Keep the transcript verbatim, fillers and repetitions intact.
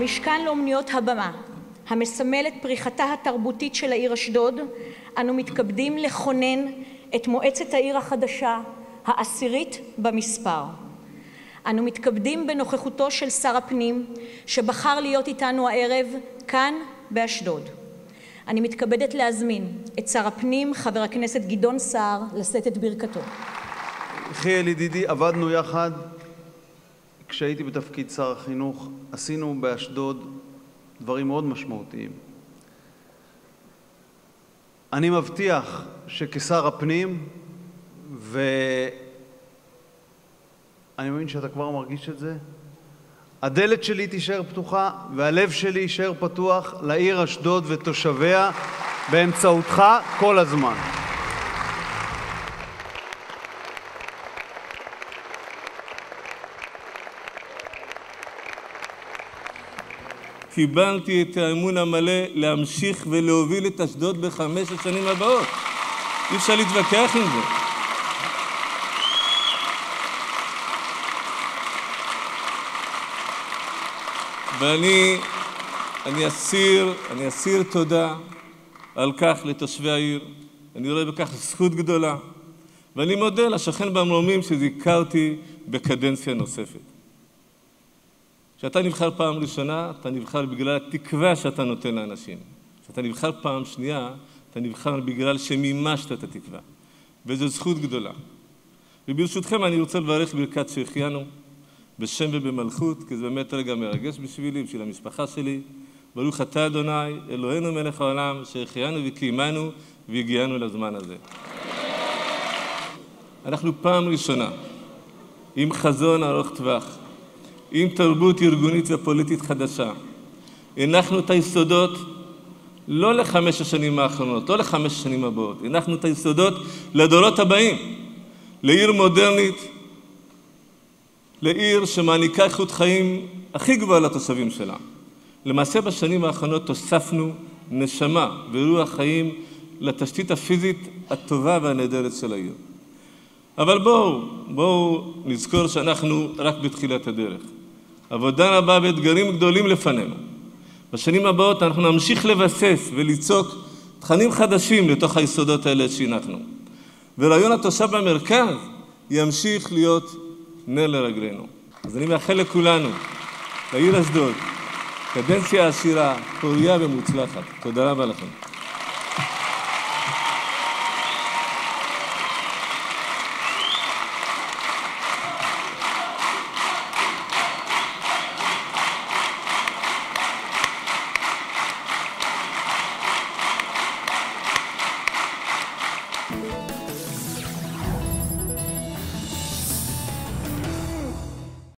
במשכן לאומניות הבמה, המסמל את פריחתה התרבותית של העיר אשדוד, אנו מתכבדים לכונן את מועצת העיר החדשה, העשירית במספר. אנו מתכבדים בנוכחותו של שר הפנים, שבחר להיות איתנו הערב כאן באשדוד. אני מתכבדת להזמין את שר הפנים, חבר הכנסת גדעון סער, לשאת את ברכתו. יחיאל ידידי, עבדנו יחד כשהייתי בתפקיד שר החינוך, עשינו באשדוד דברים מאוד משמעותיים. אני מבטיח שכשר הפנים, ואני מאמין שאתה כבר מרגיש את זה, הדלת שלי תישאר פתוחה והלב שלי יישאר פתוח לעיר אשדוד ותושביה באמצעותך כל הזמן. קיבלתי את האמון המלא להמשיך ולהוביל את אשדוד בחמש השנים הבאות. אי אפשר להתווכח עם זה. ואני אני אסיר, אני אסיר תודה על כך לתושבי העיר. אני רואה בכך זכות גדולה. ואני מודה לשכן במרומים שזיכרתי בקדנציה נוספת. כשאתה נבחר פעם ראשונה, אתה נבחר בגלל התקווה שאתה נותן לאנשים. כשאתה נבחר פעם שנייה, אתה נבחר בגלל שמימשת את התקווה. וזו זכות גדולה. וברשותכם אני רוצה לברך ברכת שהחיינו, בשם ובמלכות, כי זה באמת רגע מרגש בשבילי, בשביל המשפחה שלי. ברוך אתה אדוני, אלוהינו מלך העולם, שהחיינו וקיימנו והגיענו לזמן הזה. אנחנו פעם ראשונה, עם חזון ארוך טווח, עם תרבות ארגונית ופוליטית חדשה. הנחנו את היסודות לא לחמש השנים האחרונות, לא לחמש השנים הבאות. הנחנו את היסודות לדורות הבאים, לעיר מודרנית, לעיר שמעניקה איכות חיים הכי גבוהה לתושבים שלה. למעשה בשנים האחרונות תוספנו נשמה ורוח חיים לתשתית הפיזית הטובה והנהדרת של העיר. אבל בואו, בואו נזכור שאנחנו רק בתחילת הדרך. עבודה רבה ואתגרים גדולים לפנינו. בשנים הבאות אנחנו נמשיך לבסס וליצוק תכנים חדשים לתוך היסודות האלה שהנחנו. ורעיון התושב במרכז ימשיך להיות נר לרגלינו. אז אני מאחל לכולנו, לעיר אשדוד, קדנציה עשירה, פוריה ומוצלחת. תודה רבה לכם.